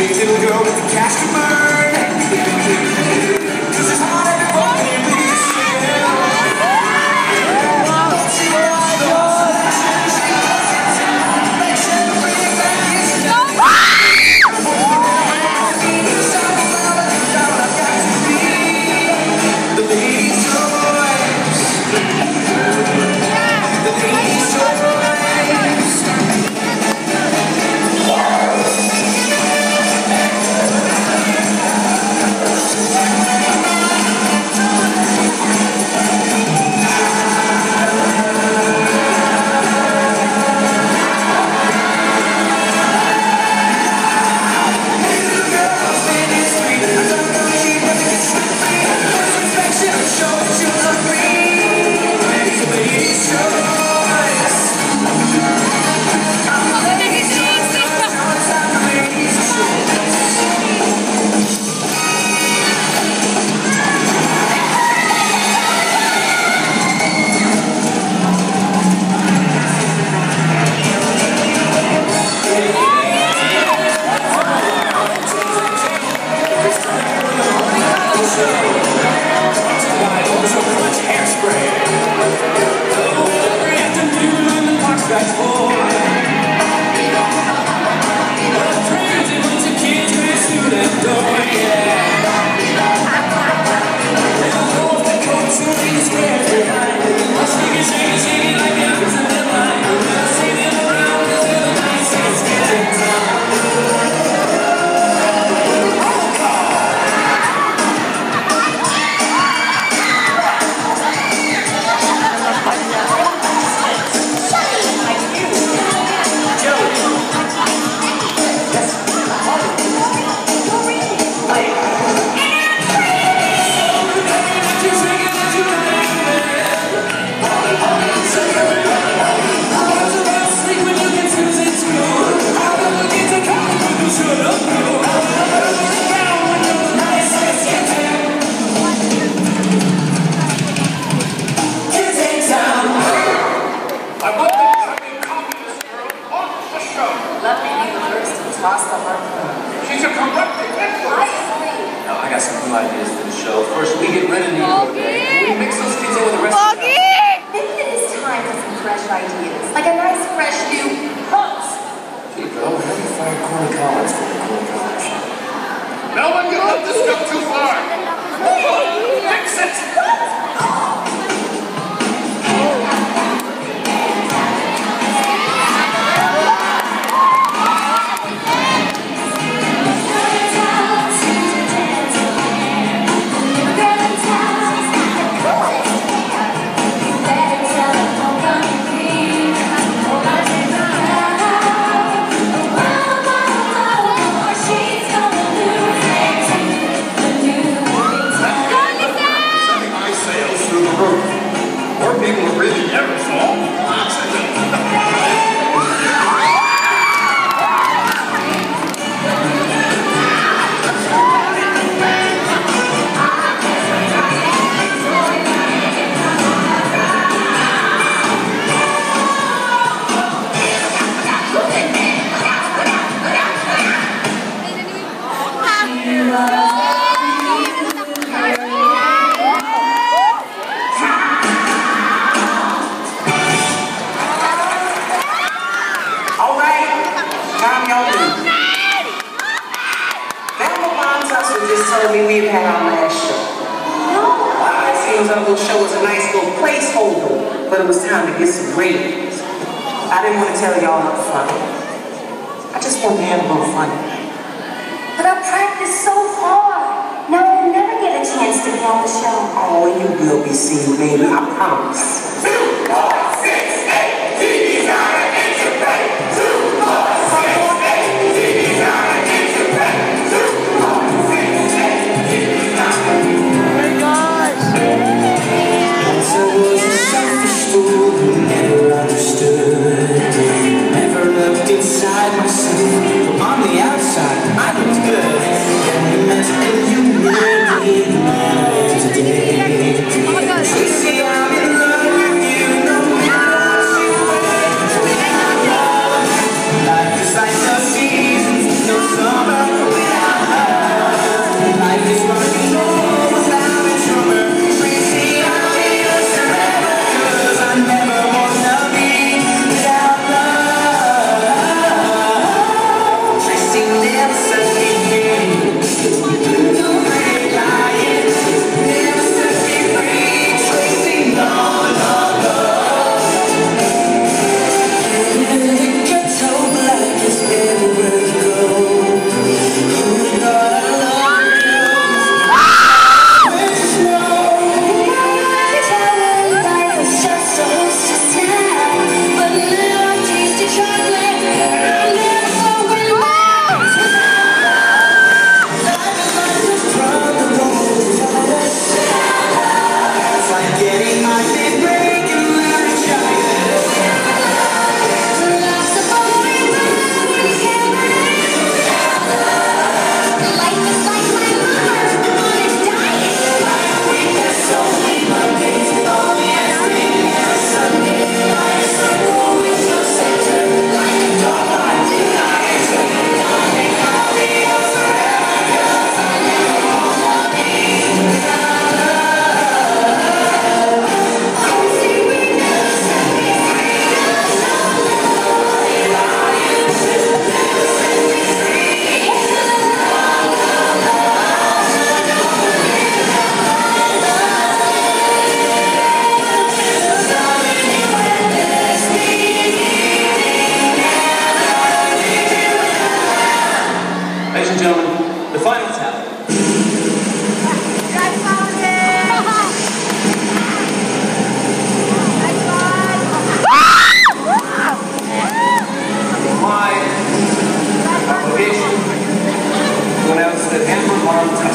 She's a corrupt detective. No, I got some new ideas for the show. First, we get rid of Nico. We mix those kids in with the rest of the Maybe it is time for some fresh ideas. Like a nice, fresh new hunt. Hey, bro, how do you fire Corey Collins for the Corey Collins show? Melvin, you let this go too far. Fix it. Just told me we've had our last show. It seems our little show was a nice little placeholder, but it was time to get some ratings. I didn't want to tell y'all up front. I just wanted to have a little fun. But I practiced so hard. Now we'll never get a chance to be on the show. Oh, you will be seen, baby. I promise. 2, 4, 6, 8. TV's gotta integrate. 2, 4, 6, 8. TV's gotta integrate. 2, 4, 6, 8. TV's gotta Once I was a selfish fool who never understood. Never looked inside myself. On the outside, I looked good. And you met and you made me the man I am today. Tracy, I'm in love with you, no matter put a hammer on the top.